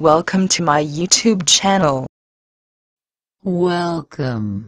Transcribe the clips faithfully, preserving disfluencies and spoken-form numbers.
Welcome to my YouTube channel. Welcome.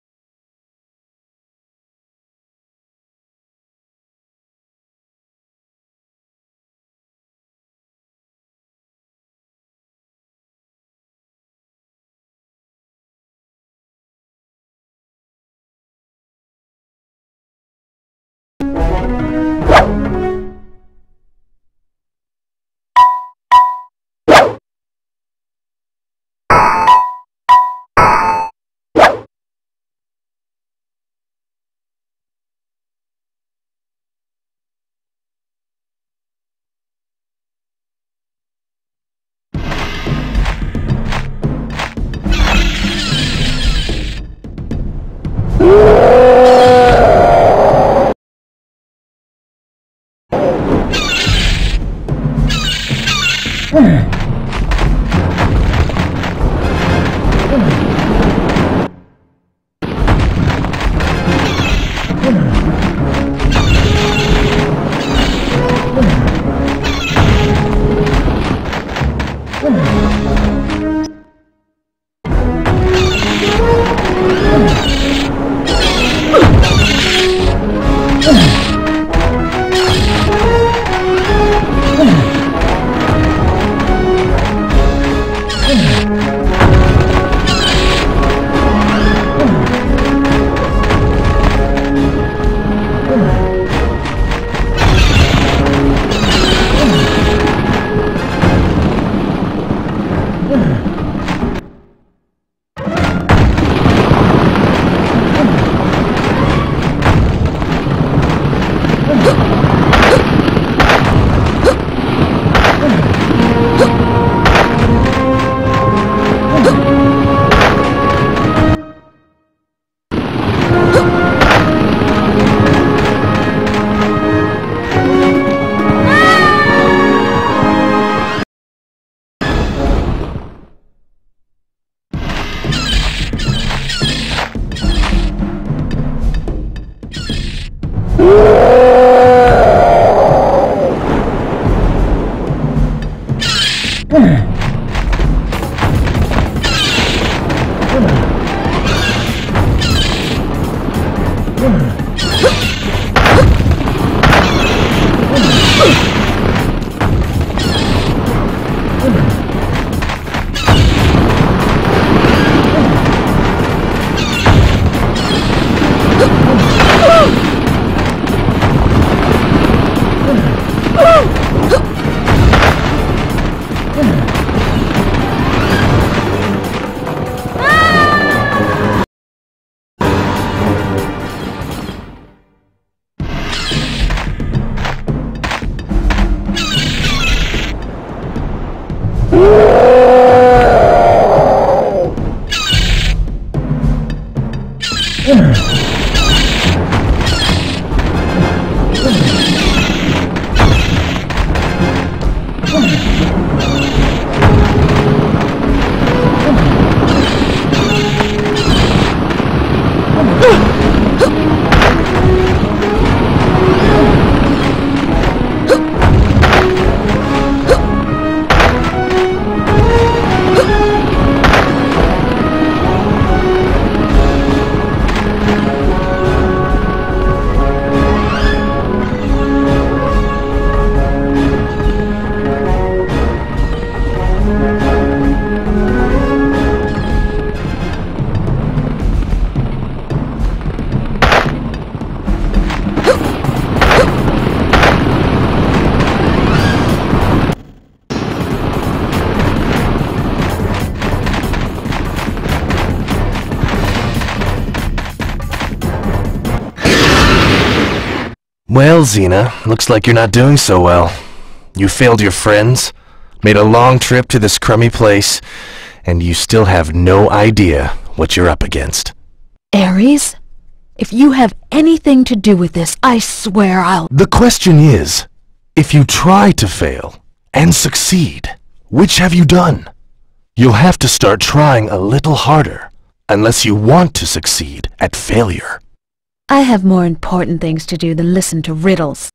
Well, Xena, looks like you're not doing so well. You failed your friends, made a long trip to this crummy place, and you still have no idea what you're up against. Ares, if you have anything to do with this, I swear I'll— The question is, if you try to fail and succeed, which have you done? You'll have to start trying a little harder, unless you want to succeed at failure. I have more important things to do than listen to riddles.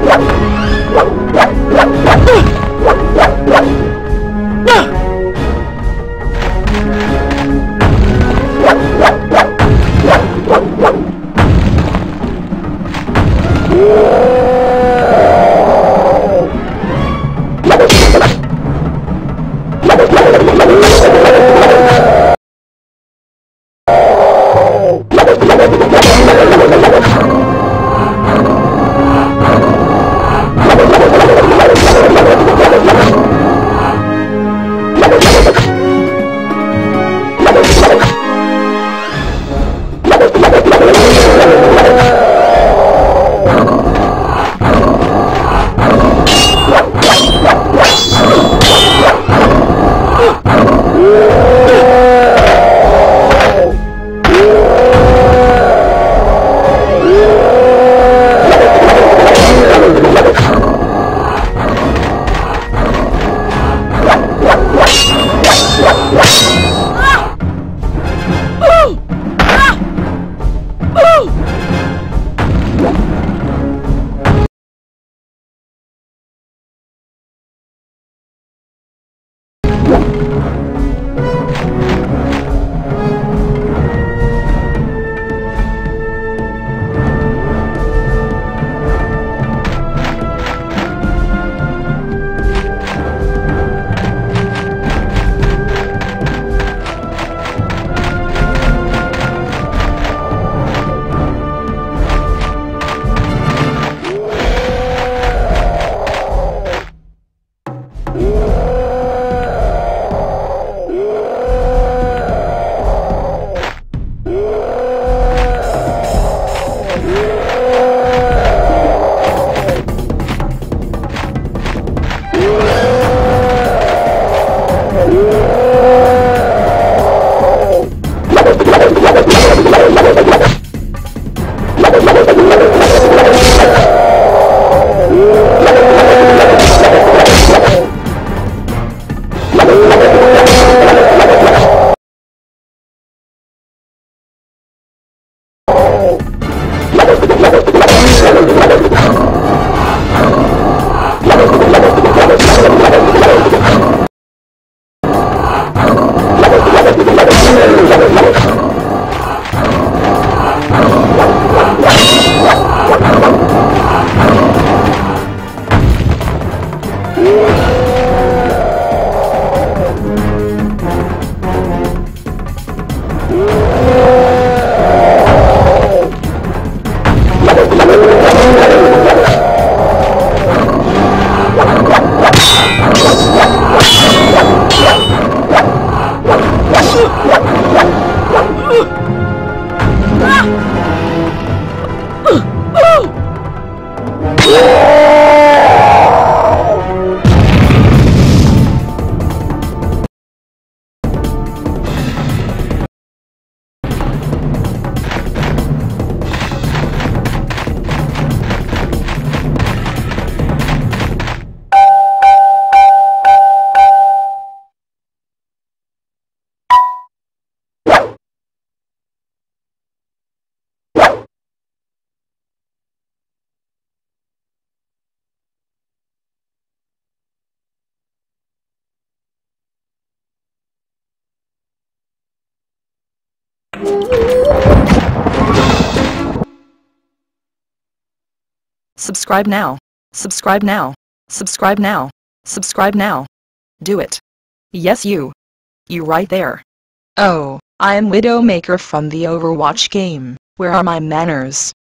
Subscribe now. Subscribe now. Subscribe now. Subscribe now. Do it. Yes, you. You right there. Oh, I am Widowmaker from the Overwatch game. Where are my manners?